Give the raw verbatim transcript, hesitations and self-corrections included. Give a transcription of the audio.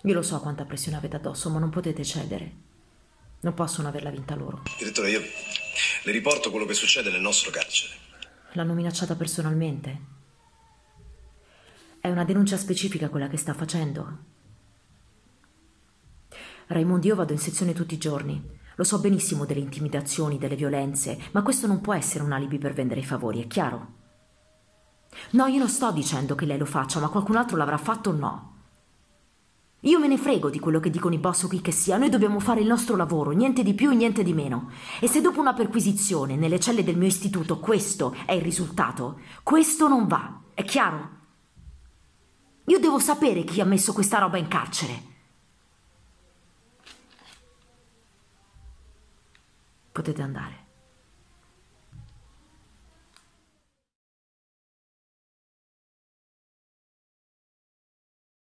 Io lo so quanta pressione avete addosso, ma non potete cedere. Non possono averla vinta loro. Direttore, io le riporto quello che succede nel nostro carcere. L'hanno minacciata personalmente. È una denuncia specifica quella che sta facendo. Raimondi, io vado in sezione tutti i giorni. Lo so benissimo delle intimidazioni, delle violenze, ma questo non può essere un alibi per vendere i favori, è chiaro? No, io non sto dicendo che lei lo faccia, ma qualcun altro l'avrà fatto o no? Io me ne frego di quello che dicono i boss o chi che sia, noi dobbiamo fare il nostro lavoro, niente di più e niente di meno. E se dopo una perquisizione nelle celle del mio istituto questo è il risultato, questo non va, è chiaro? Io devo sapere chi ha messo questa roba in carcere. Potete andare.